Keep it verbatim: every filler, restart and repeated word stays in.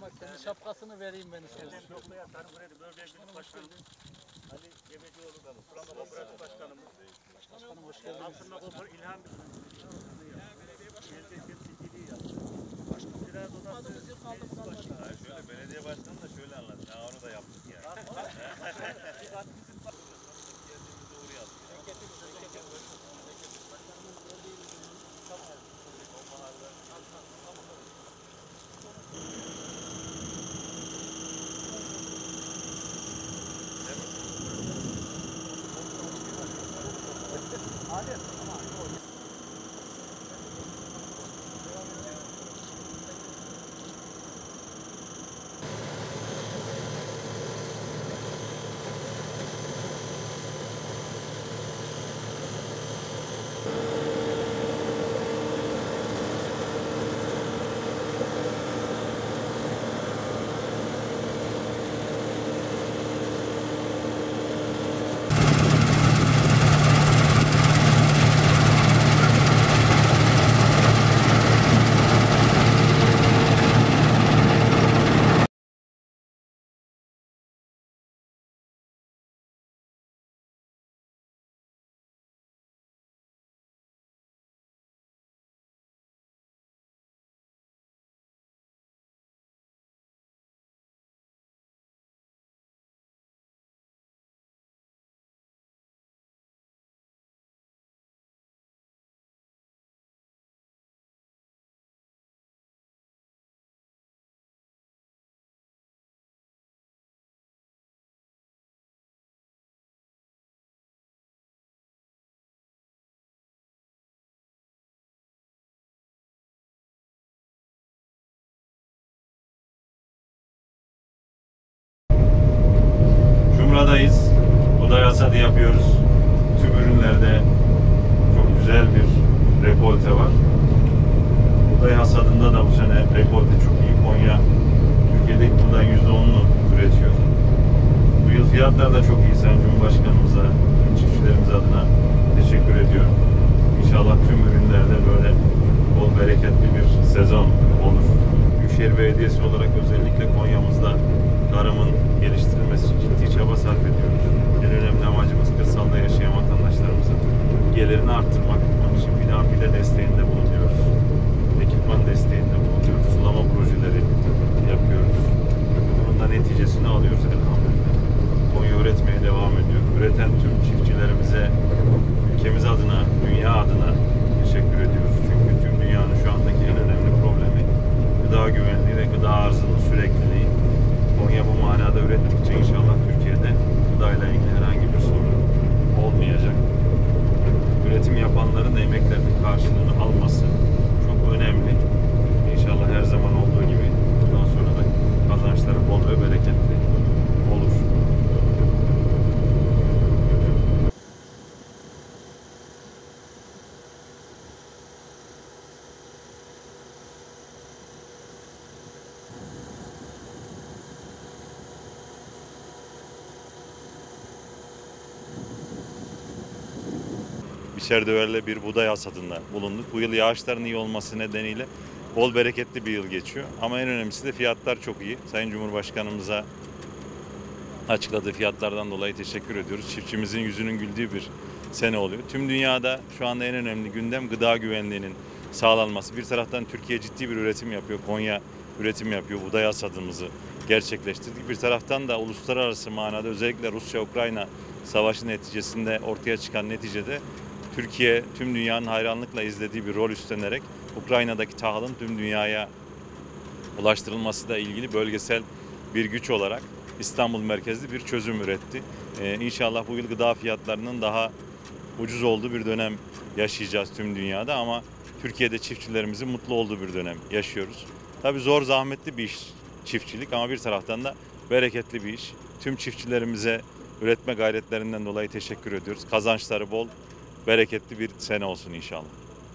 Senin şapkasını vereyim ben istersen. Yoklaya Tarım Kredi Bölge Birlik Başkanımız Ali Gebecioğlu da bu. Kur'an'da Kooperatif Başkanımız. Başkanım hoş geldiniz. Altınma Kooperatif İlhan Belediye temsilciliği yaptı. Ziraat Odası Meclis Başkanı. Şöyle belediye başkanı da şöyle anlat. Ya onu da yaptık yani. Geldiğimizde oraya aldık. Cumra'dayız. Buğday hasadı yapıyoruz. Tüm ürünlerde çok güzel bir rekolte var. Buğday hasadında da bu sene rekolte çok iyi. Konya Türkiye'deki buğday yüzde onunu üretiyor. Bu yıl fiyatlar da çok iyi. Sayın Cumhurbaşkanımıza, tüm çiftçilerimiz adına teşekkür ediyorum. İnşallah tüm ürünlerde böyle bol bereketli bir sezon olur. Büyükşehir Belediyesi olarak özellikle Konya'mızda tarımın geliştirilmesi için ciddi çaba sarf ediyoruz. En önemli amacımız kırsalda yaşayan vatandaşlarımızın gelirini arttırmak. Onun için fidan fide desteğinde bulunuyoruz. Ekipman desteğinde bulunuyoruz. Sulama projeleri yapıyoruz. Bunun da neticesini alıyoruz elhamdülillah. Konya üretmeye devam ediyor. Üreten tüm çiftçilerimize, ülkemiz adına, dünya adına teşekkür ediyoruz. Çünkü tüm dünyanın şu andaki en önemli problemi gıda güvenliği ve gıda arzının sürekliliği. Konya bu manada ürettikçe inşallah Türkiye'de gıdayla ilgili herhangi bir sorun olmayacak. Üretim yapanların da emeklerinin karşılığını alması çok önemli. İnşallah her zaman olduğu gibi bundan sonra da kazançları bol ve bereketli olur. Biçerdöver'le bir buğday hasadında bulunduk. Bu yıl yağışların iyi olması nedeniyle bol bereketli bir yıl geçiyor. Ama en önemlisi de fiyatlar çok iyi. Sayın Cumhurbaşkanımıza açıkladığı fiyatlardan dolayı teşekkür ediyoruz. Çiftçimizin yüzünün güldüğü bir sene oluyor. Tüm dünyada şu anda en önemli gündem gıda güvenliğinin sağlanması. Bir taraftan Türkiye ciddi bir üretim yapıyor. Konya üretim yapıyor. Buğday hasadımızı gerçekleştirdik. Bir taraftan da uluslararası manada özellikle Rusya-Ukrayna savaşı neticesinde ortaya çıkan neticede Türkiye tüm dünyanın hayranlıkla izlediği bir rol üstlenerek Ukrayna'daki tahılın tüm dünyaya ulaştırılması da ilgili bölgesel bir güç olarak İstanbul merkezli bir çözüm üretti. Ee, İnşallah bu yıl gıda fiyatlarının daha ucuz olduğu bir dönem yaşayacağız tüm dünyada ama Türkiye'de çiftçilerimizin mutlu olduğu bir dönem yaşıyoruz. Tabii zor, zahmetli bir iş çiftçilik ama bir taraftan da bereketli bir iş. Tüm çiftçilerimize üretme gayretlerinden dolayı teşekkür ediyoruz. Kazançları bol, bereketli bir sene olsun inşallah.